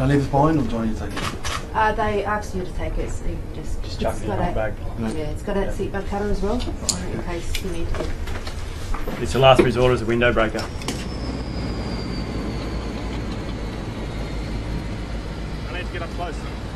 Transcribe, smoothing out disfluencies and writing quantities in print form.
Can I leave this behind or do I need to take it? They asked you to take it, so you Just chuck it in your bag. Yeah, it's got a seatbelt cutter as well, in case you need to. It's your last resort as a window breaker. I need to get up close.